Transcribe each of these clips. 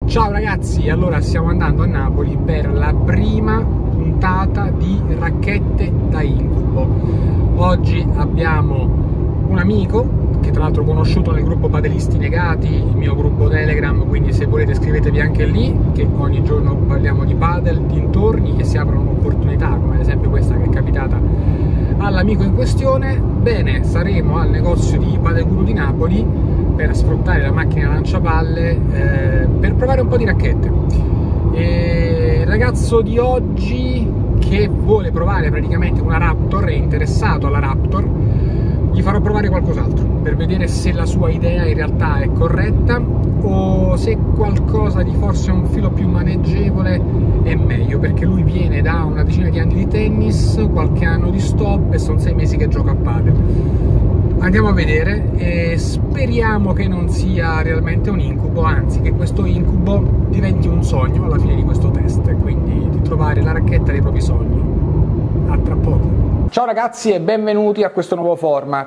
Ciao ragazzi, allora stiamo andando a Napoli per la prima puntata di Racchette da Incubo. Oggi abbiamo un amico che tra l'altro ho conosciuto nel gruppo Padelisti Negati, il mio gruppo Telegram, quindi se volete iscrivetevi anche lì, che ogni giorno parliamo di padel, dintorni e si aprono opportunità, come ad esempio questa che è capitata all'amico in questione. Bene, saremo al negozio di Padel Guru di Napoli per sfruttare la macchina lanciapalle per provare un po' di racchette. E il ragazzo di oggi che vuole provare praticamente una Raptor, è interessato alla Raptor, gli farò provare qualcos'altro per vedere se la sua idea in realtà è corretta o se qualcosa di forse un filo più maneggevole è meglio, perché lui viene da una decina di anni di tennis, qualche anno di stop e sono 6 mesi che gioca a padel. Andiamo a vedere e speriamo che non sia realmente un incubo, anzi che questo incubo diventi un sogno alla fine di questo test, quindi di trovare la racchetta dei propri sogni. A tra poco. Ciao ragazzi e benvenuti a questo nuovo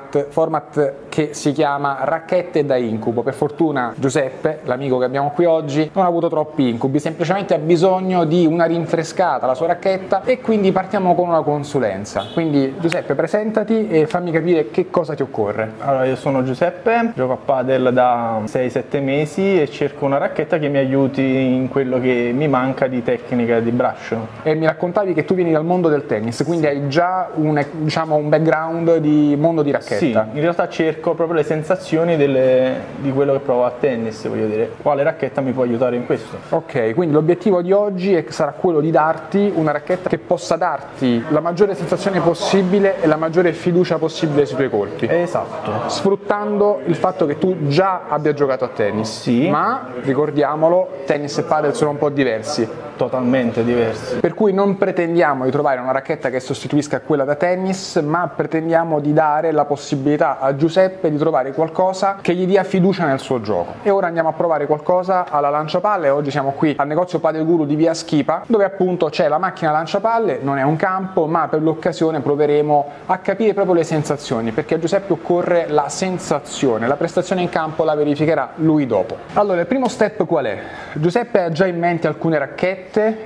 format che si chiama Racchette da Incubo. Per fortuna Giuseppe, l'amico che abbiamo qui oggi, non ha avuto troppi incubi, semplicemente ha bisogno di una rinfrescata alla sua racchetta e quindi partiamo con una consulenza. Quindi Giuseppe, presentati e fammi capire che cosa ti occorre. Allora, io sono Giuseppe, gioco a padel da 6-7 mesi e cerco una racchetta che mi aiuti in quello che mi manca di tecnica di braccio. E mi raccontavi che tu vieni dal mondo del tennis, quindi hai già un background di mondo di racchetta. Sì, in realtà cerco proprio le sensazioni di quello che provo a tennis, voglio dire, quale racchetta mi può aiutare in questo. Ok, quindi l'obiettivo di oggi sarà quello di darti una racchetta che possa darti la maggiore sensazione possibile e la maggiore fiducia possibile sui tuoi colpi. Esatto. Sfruttando il fatto che tu già abbia giocato a tennis. Sì. Ma, ricordiamolo, tennis e padel sono un po' diversi. Totalmente diversi. Per cui non pretendiamo di trovare una racchetta che sostituisca quella da tennis, ma pretendiamo di dare la possibilità a Giuseppe di trovare qualcosa che gli dia fiducia nel suo gioco. E ora andiamo a provare qualcosa alla lanciapalle. Oggi siamo qui al negozio Padel Guru di via Schipa, dove appunto c'è la macchina lanciapalle, non è un campo, ma per l'occasione proveremo a capire proprio le sensazioni, perché a Giuseppe occorre la sensazione, la prestazione in campo la verificherà lui dopo. Allora, il primo step qual è? Giuseppe ha già in mente alcune racchette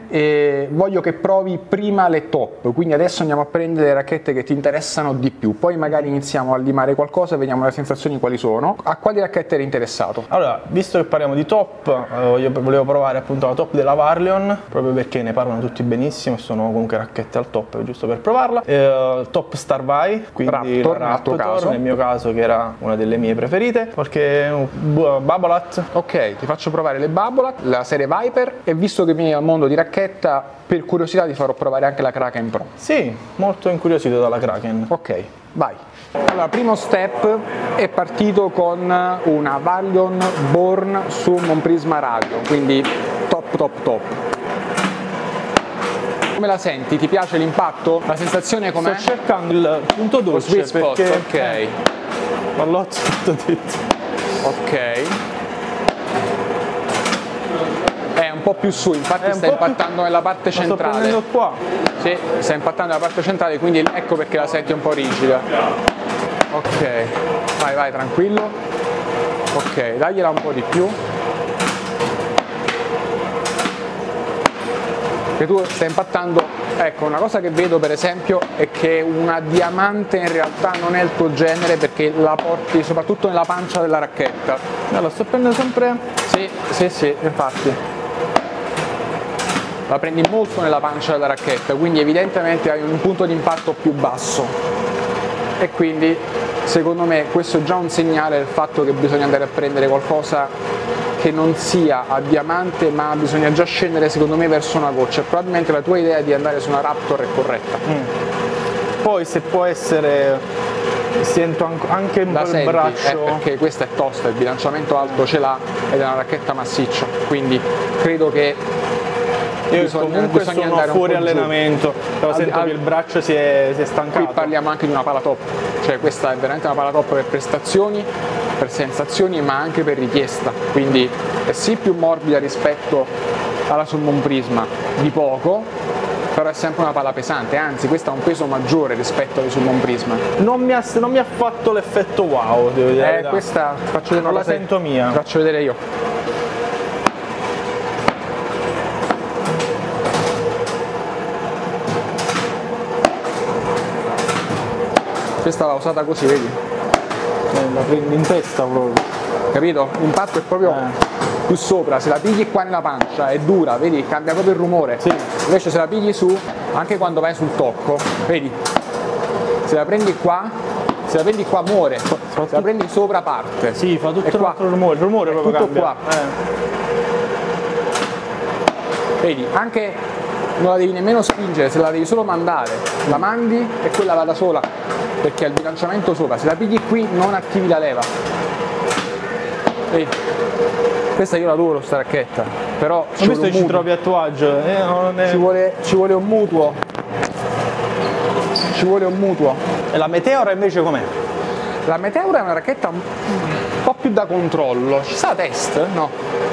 e voglio che provi prima le top, quindi adesso andiamo a prendere le racchette che ti interessano di più, poi magari iniziamo a limare qualcosa e vediamo le sensazioni quali sono. A quali racchette eri interessato? Allora, visto che parliamo di top, io volevo provare appunto la top della Varlion, proprio perché ne parlano tutti benissimo e sono comunque racchette al top, giusto per provarla. Top Starvai, quindi Raptor, nel mio caso, che era una delle mie preferite, qualche Babolat. Ok, ti faccio provare le Babolat, la serie Viper, e visto che vieni al mondo di racchetta, per curiosità ti farò provare anche la Kraken Pro. Sì, molto incuriosito dalla Kraken. Ok, vai. Allora, primo step è partito con una Varlion Born su un Prisma Radio, quindi top. Come la senti? Ti piace l'impatto? La sensazione com'è? Sto cercando il punto dolce perché... ok. Pallotto sottodetto. Ok. È un po' più su, infatti sta impattando nella parte centrale. Sto prendendo qua. Sì, sta impattando nella parte centrale, quindi ecco perché la senti un po' rigida. Ok, vai, tranquillo. Ok, dagliela un po' di più. Che tu stai impattando. Ecco, una cosa che vedo per esempio è che una diamante in realtà non è il tuo genere, perché la porti soprattutto nella pancia della racchetta. Allora, sto prendendo sempre... Sì, infatti. La prendi molto nella pancia della racchetta, quindi evidentemente hai un punto di impatto più basso. E quindi secondo me questo è già un segnale del fatto che bisogna andare a prendere qualcosa che non sia a diamante, ma bisogna già scendere secondo me verso una goccia. Probabilmente la tua idea di andare su una Raptor è corretta. Poi se può essere... Sento anche un po' il braccio, perché questa è tosta, il bilanciamento alto ce l'ha ed è una racchetta massiccia, quindi credo che io comunque sono fuori allenamento, però sento che il braccio si è stancato. Qui parliamo anche di una pala top, cioè questa è veramente una pala top per prestazioni, per sensazioni, ma anche per richiesta, quindi è sì più morbida rispetto alla Summon Prisma di poco, però è sempre una palla pesante, anzi questa ha un peso maggiore rispetto alle Summon Prisma. Non mi ha fatto l'effetto wow, devo dire. Questa faccio vedere, non la sento mia. Faccio vedere io. questa va usata così, vedi? La prendi in testa proprio. Capito? L'impatto è proprio più sopra, se la pigli qua nella pancia è dura, vedi? Cambia proprio il rumore. Sì. Invece se la pigli su, anche quando vai sul tocco, vedi? Se la prendi qua muore, se la prendi sopra parte. Sì, fa tutto un altro rumore, il rumore proprio tutto cambia. Qua. Vedi, anche non la devi nemmeno spingere, se la devi solo mandare, la mandi e quella va da sola, perché ha il bilanciamento sopra. Se la pigli qui non attivi la leva. Vedi? Questa io l'adoro sta racchetta, però ci trovi a tuo agio, ci vuole un mutuo. Ci vuole un mutuo. E la Meteora invece com'è? La Meteora è una racchetta un po' più da controllo. Ci sa test? No.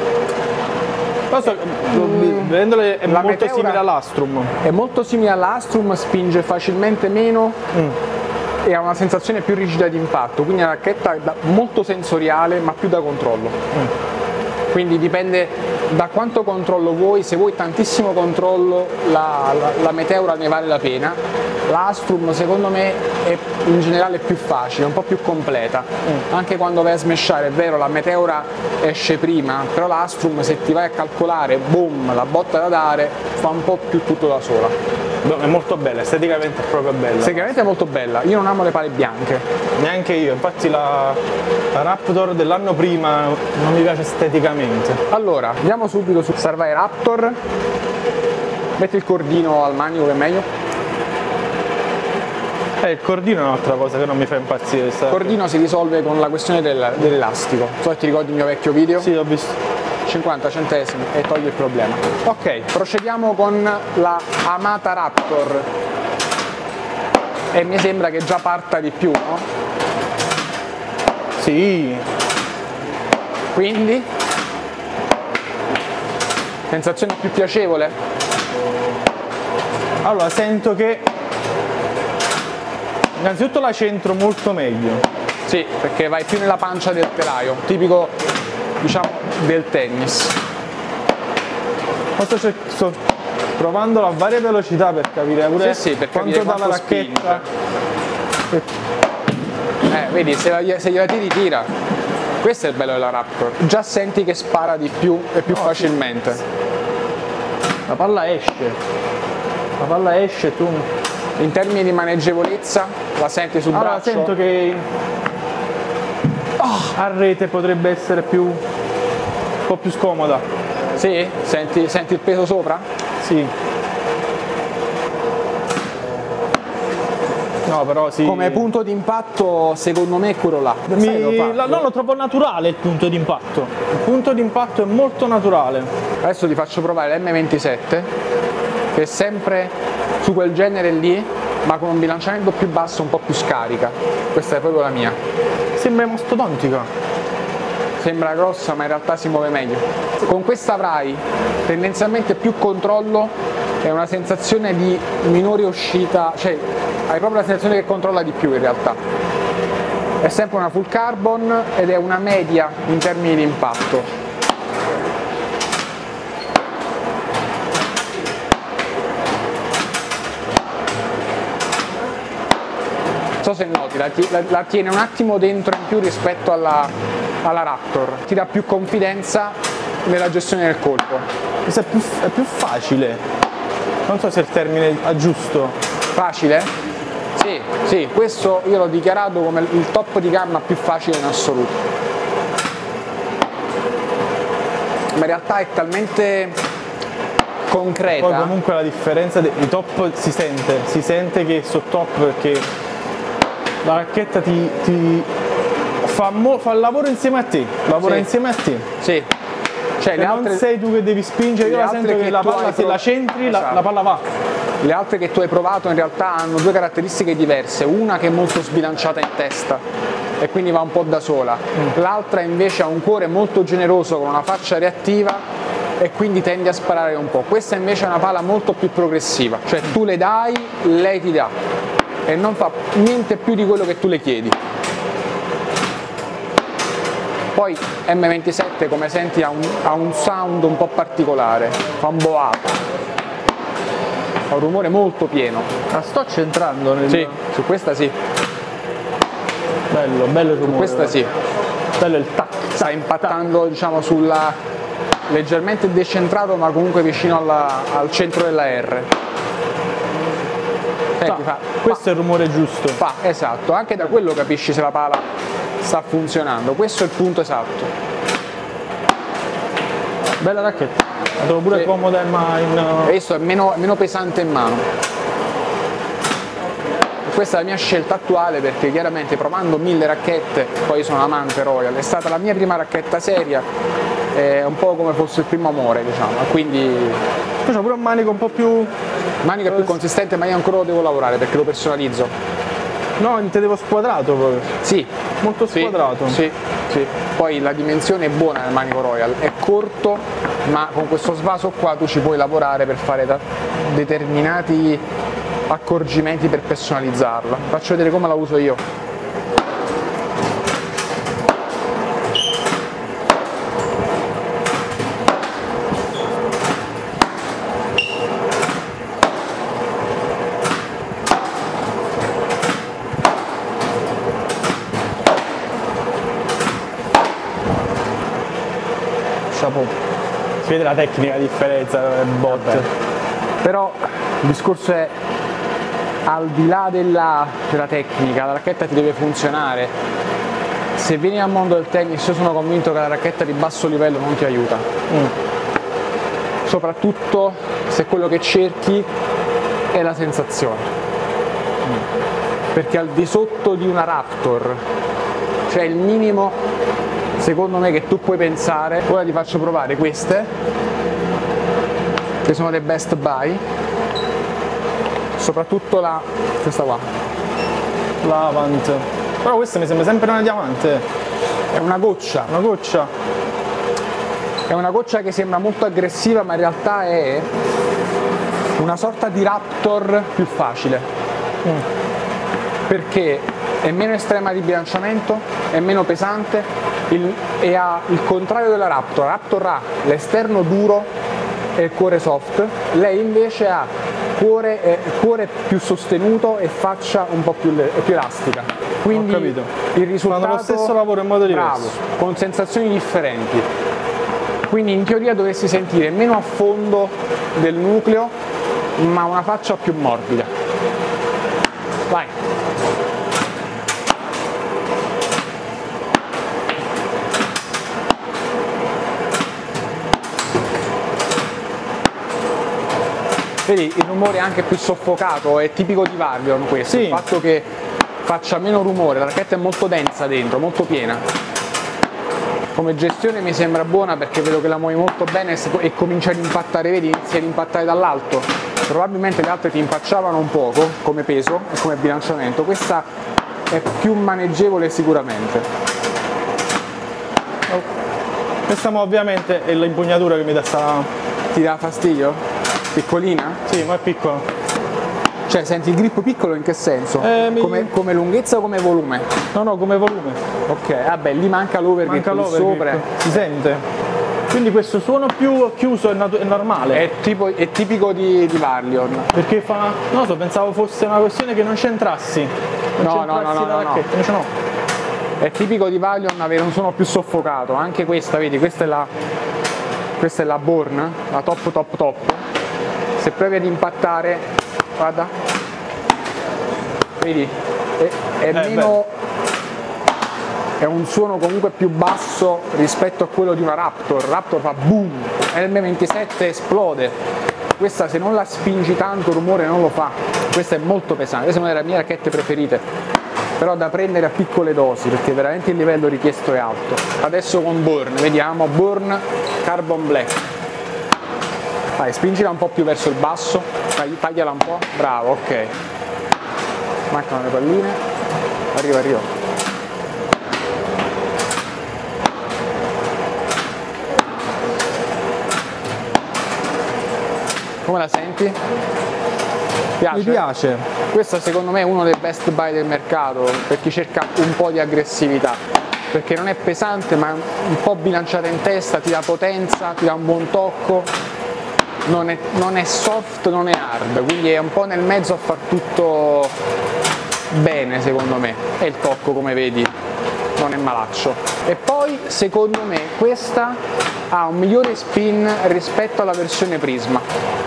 Vedendole è molto Meteora simile all'Astrum. È molto simile all'Astrum, spinge facilmente meno e ha una sensazione più rigida di impatto, quindi è una racchetta molto sensoriale ma più da controllo. Quindi dipende da quanto controllo vuoi, se vuoi tantissimo controllo la Meteora ne vale la pena, l'Astrum secondo me è in generale più facile, un po' più completa, anche quando vai a smashare, è vero la Meteora esce prima, però l'Astrum se ti vai a calcolare, boom, la botta da dare, fa un po' più tutto da sola. È molto bella, esteticamente è proprio bella. Esteticamente è molto bella, io non amo le pale bianche. Neanche io, infatti la Raptor dell'anno prima non mi piace esteticamente. Allora, andiamo subito su Starvai Raptor, metti il cordino al manico che è meglio. Il cordino è un'altra cosa che non mi fa impazzire. Il cordino si risolve con la questione dell'elastico. So se ti ricordi il mio vecchio video? Sì, ho visto. 50 centesimi e toglie il problema. Ok, procediamo con la amata Raptor. E mi sembra che già parta di più, no? Sì. Quindi? Sensazione più piacevole? Allora, sento che innanzitutto la centro molto meglio. Sì, perché vai più nella pancia del telaio, tipico, diciamo, del tennis. Sto provandolo a varie velocità per capire pure per quanto dà la racchetta. Vedi, se gliela tira. Questo è il bello della Raptor. Già senti che spara di più e più facilmente. La palla esce. La palla esce, tu. In termini di maneggevolezza, la senti sul braccio? Sento che a rete potrebbe essere un po' più scomoda. Sì? Senti il peso sopra? Sì. No, però sì. Come punto di impatto, secondo me è quello là. Non lo trovo naturale il punto di impatto. Il punto di impatto è molto naturale. Adesso ti faccio provare l'M27, che è sempre su quel genere lì, ma con un bilanciamento più basso, un po' più scarica. Questa è proprio la mia. Sembra mastodontica. Sembra grossa, ma in realtà si muove meglio. Con questa avrai tendenzialmente più controllo e una sensazione di minore uscita, cioè hai proprio la sensazione che controlla di più in realtà. È sempre una full carbon ed è una media in termini di impatto. Non so se noti, la tiene un attimo dentro in più rispetto alla Raptor, ti dà più confidenza nella gestione del colpo. Questo è più facile, non so se il termine è giusto. Facile? Sì, questo io l'ho dichiarato come il top di gamma più facile in assoluto. Ma in realtà è talmente concreta. Poi comunque la differenza dei top si sente che sono top perché la racchetta ti fa il lavoro insieme a te, insieme a te. Sì. Cioè, non sei tu che devi spingere, io la sento che la palla se la centri, esatto. la palla va. Le altre che tu hai provato in realtà hanno due caratteristiche diverse, una che è molto sbilanciata in testa e quindi va un po' da sola, l'altra invece ha un cuore molto generoso con una faccia reattiva e quindi tendi a sparare un po'. Questa invece è una palla molto più progressiva, cioè tu le dai, lei ti dà e non fa niente più di quello che tu le chiedi. Poi M27 come senti ha un sound un po' particolare, fa un boato, ha un rumore molto pieno. La sto centrando nel... Sì, su questa sì. Bello, bello il rumore. Questa sì. Bello il tac. Sta impattando, diciamo, sulla leggermente decentrato, ma comunque vicino al centro della R. Questo è il rumore giusto. Esatto, anche da quello capisci se la pala sta funzionando. Questo è il punto esatto. Bella racchetta. La trovo pure comoda in... Questo è meno pesante in mano. Questa è la mia scelta attuale perché chiaramente provando 1000 racchette, poi sono amante Royal, è stata la mia prima racchetta seria, è un po' come fosse il primo amore, diciamo, quindi... C'è pure un manico un po' più... Manica più consistente, ma io ancora lo devo lavorare perché lo personalizzo. No, intendevo squadrato proprio. Sì. Molto squadrato. Sì, sì. Poi la dimensione è buona nel manico Royal, è corto, ma con questo svaso qua tu ci puoi lavorare per fare determinati accorgimenti per personalizzarla. Faccio vedere come la uso io. Si vede la tecnica, la differenza del bot. Però il discorso è, al di là della tecnica, la racchetta ti deve funzionare. Se vieni al mondo del tennis, io sono convinto che la racchetta di basso livello non ti aiuta. Soprattutto se quello che cerchi è la sensazione. Perché al di sotto di una Raptor, cioè il minimo secondo me che tu puoi pensare. Ora ti faccio provare queste, che sono dei best buy, soprattutto questa qua, l'Avant. Però questa mi sembra sempre una diamante. È una goccia. Una goccia. È una goccia che sembra molto aggressiva, ma in realtà è una sorta di Raptor più facile. Perché è meno estrema di bilanciamento, è meno pesante e ha il contrario della Raptor. La Raptor ha l'esterno duro e il cuore soft, lei invece ha cuore più sostenuto e faccia un po' più elastica. Quindi il risultato fanno lo stesso lavoro in modo diverso, con sensazioni differenti. Quindi in teoria dovresti sentire meno a fondo del nucleo, ma una faccia più morbida. Vai! Vedi, il rumore è anche più soffocato, è tipico di Varlion questo, sì. Il fatto che faccia meno rumore, la racchetta è molto densa dentro, molto piena. Come gestione mi sembra buona perché vedo che la muovi molto bene e comincia ad impattare, vedi, inizia ad impattare dall'alto. Probabilmente le altre ti impacciavano un poco come peso e come bilanciamento, questa è più maneggevole sicuramente. Questa ovviamente è l'impugnatura che mi dà Ti dà fastidio? Piccolina? Sì, ma è piccola. Cioè, senti il grip piccolo in che senso? Come lunghezza o come volume? No, come volume. Ok, vabbè, lì manca l'overgrip sopra. Si sente. Quindi questo suono più chiuso è normale. È tipico di Varlion. Perché fa... Non so, pensavo fosse una questione che non c'entrassi. No. Invece no. È tipico di Varlion avere un suono più soffocato. Anche questa, vedi, questa è la Born, la top. Se provi ad impattare, guarda, vedi, è meno, è un suono comunque più basso rispetto a quello di una Raptor. Raptor fa boom, l'M27 esplode. Questa se non la spingi tanto il rumore non lo fa. Questa è molto pesante, questa è una delle mie racchette preferite, però da prendere a piccole dosi perché veramente il livello richiesto è alto. Adesso con Born, vediamo, Born Carbon Black. Vai, spingila un po' più verso il basso, tagliala un po', bravo, ok. Mancano le palline, arriva. Come la senti? Piace? Mi piace. Questo secondo me è uno dei best buy del mercato per chi cerca un po' di aggressività, perché non è pesante ma un po' bilanciata in testa, ti dà potenza, ti dà un buon tocco. Non è soft, non è hard, quindi è un po' nel mezzo a far tutto bene secondo me, e il tocco come vedi non è malaccio. E poi secondo me questa ha un migliore spin rispetto alla versione Prisma.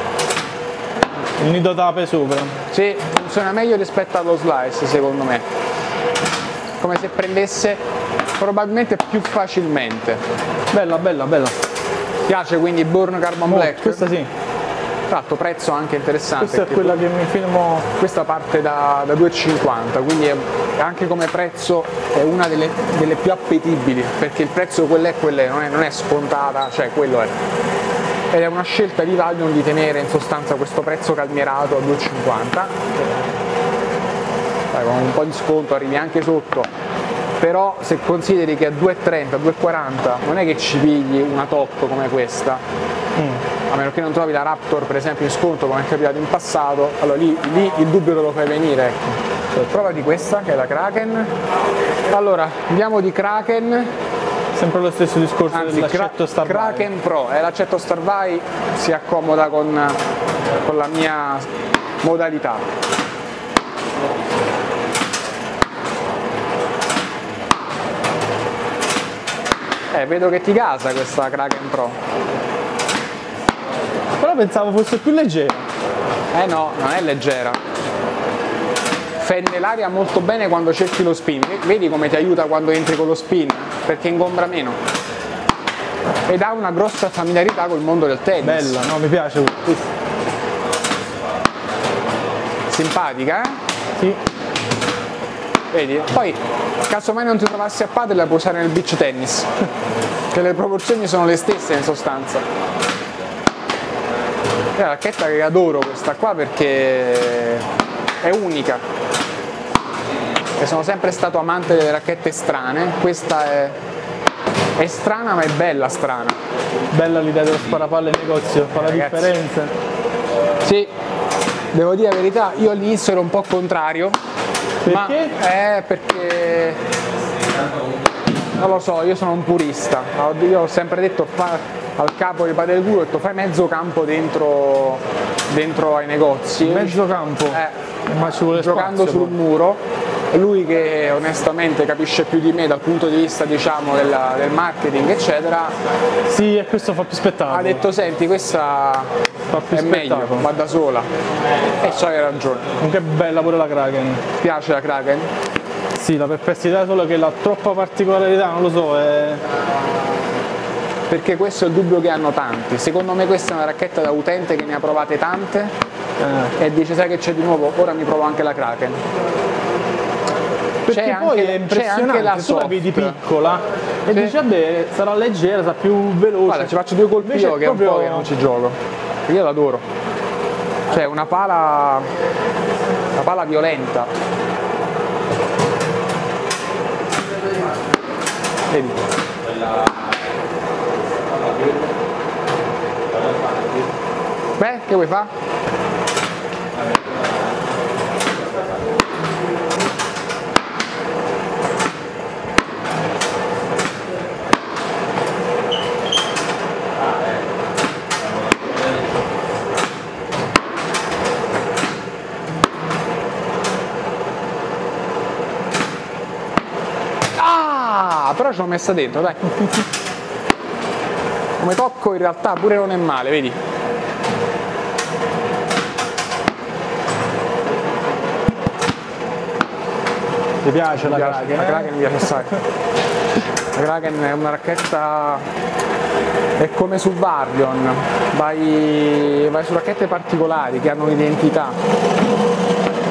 Il nido tape sopra. Sì, funziona meglio rispetto allo Slice secondo me, come se prendesse probabilmente più facilmente. Bella, bella, bella. Piace quindi Burn Carbon Black? Questa sì. Tra l'altro prezzo anche interessante. Questa è quella che mi filmo. Questa parte da 2,50, quindi è, anche come prezzo è una delle più appetibili, perché il prezzo quello è, non è scontata, cioè quello è. Ed è una scelta di Valion di tenere in sostanza questo prezzo calmierato a 2,50. Con un po' di sconto arrivi anche sotto, però se consideri che a 2,30, 2,40 non è che ci pigli una top come questa, a meno che non trovi la Raptor per esempio in sconto come è capitato in passato, allora lì il dubbio te lo fai venire, ecco. Prova di questa che è la Kraken. Allora andiamo di Kraken, sempre lo stesso discorso dell'accetto Starbuy. Kraken Pro, l'accetto Starbuy si accomoda con la mia modalità. Vedo che ti casa questa Kraken Pro. Però pensavo fosse più leggera. No, non è leggera. Fende l'aria molto bene quando cerchi lo spin. Vedi come ti aiuta quando entri con lo spin? Perché ingombra meno. Ed ha una grossa familiarità col mondo del tennis. Bella, no, mi piace. Simpatica, eh? Sì. Vedi? Poi, casomai non ti trovassi a padel, la puoi usare nel beach tennis, che le proporzioni sono le stesse in sostanza. È una racchetta che adoro questa qua perché è unica. E sono sempre stato amante delle racchette strane, questa è strana ma è bella strana. Bella l'idea dello sparapalle in negozio, fa la differenza. Sì, devo dire la verità, io all'inizio ero un po' contrario. Perché? Perché non lo so, io sono un purista. Io ho sempre detto al capo di Padel Guru, ho detto fai mezzo campo dentro ai negozi. Mezzo campo? Ma ci vuole giocando spazio, sul muro. Lui che onestamente capisce più di me dal punto di vista diciamo del marketing eccetera. Sì, e questo fa più spettacolo. Ha detto senti questa fa più è meglio, va da sola. E c'hai ragione. Comunque è bella pure la Kraken. Ti piace la Kraken? Sì, la perplessità è solo che la troppa particolarità, non lo so, è... Perché questo è il dubbio che hanno tanti. Secondo me questa è una racchetta da utente che ne ha provate tante e dice sai che c'è di nuovo, ora mi provo anche la Kraken. Perché poi è impressionante, la tu la vedi piccola e dici vabbè sarà leggera, sarà più veloce. Guarda, ci faccio due colpi io che è un po' che non ci gioco. Io l'adoro. Cioè una pala violenta. Vedi? Beh, che vuoi fare? Però ce l'ho messa dentro, dai. Come tocco in realtà pure non è male, vedi? Ti piace la Kraken? La Kraken mi piace assai. La Kraken è una racchetta, è come su Valion, vai su racchette particolari che hanno un'identità.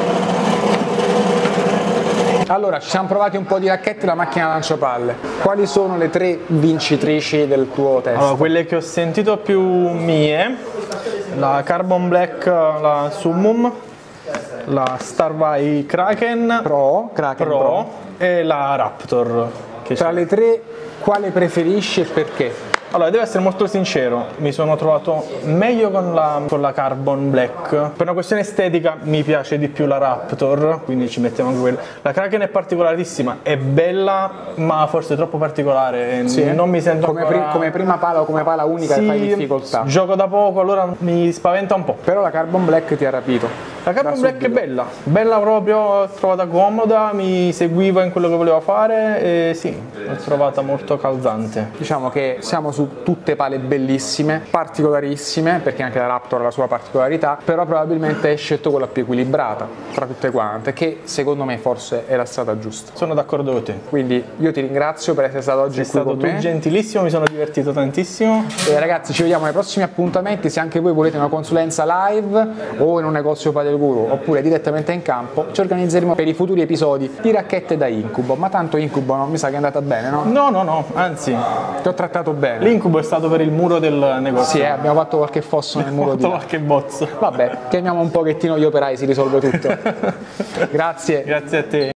Allora, ci siamo provati un po' di racchette e la macchina lanciapalle. Quali sono le 3 vincitrici del tuo test? Allora, quelle che ho sentito più mie, la Carbon Black, la Summum, la Starbuy Kraken Pro e la Raptor. Tra le 3, quale preferisci e perché? Allora, devo essere molto sincero, mi sono trovato meglio con la Carbon Black. Per una questione estetica mi piace di più la Raptor, quindi ci mettiamo anche quella. La Kraken è particolarissima, è bella, ma forse troppo particolare. Sì, non mi sento come prima pala o come pala unica, sì, fai difficoltà. Gioco da poco, allora mi spaventa un po'. Però la Carbon Black ti ha rapito. La Carbon Black è bella proprio, l'ho trovata comoda, mi seguiva in quello che voleva fare e sì, l'ho trovata molto calzante. Diciamo che siamo su tutte pale bellissime, particolarissime, perché anche la Raptor ha la sua particolarità, però probabilmente hai scelto quella più equilibrata tra tutte quante, che secondo me forse era stata giusta. Sono d'accordo con te. Quindi io ti ringrazio per essere stato oggi qui con me. Sei stato tu gentilissimo, mi sono divertito tantissimo. E ragazzi, ci vediamo ai prossimi appuntamenti. Se anche voi volete una consulenza live o in un negozio Padel Guru oppure direttamente in campo, ci organizzeremo per i futuri episodi di Racchette da Incubo. Ma tanto Incubo non mi sa che è andata bene, no? No, anzi ti ho trattato bene. L'incubo è stato per il muro del negozio. Sì, abbiamo fatto qualche fosso nel muro di là. Qualche bozzo. Vabbè, chiamiamo un pochettino gli operai, si risolve tutto. Grazie. Grazie a te.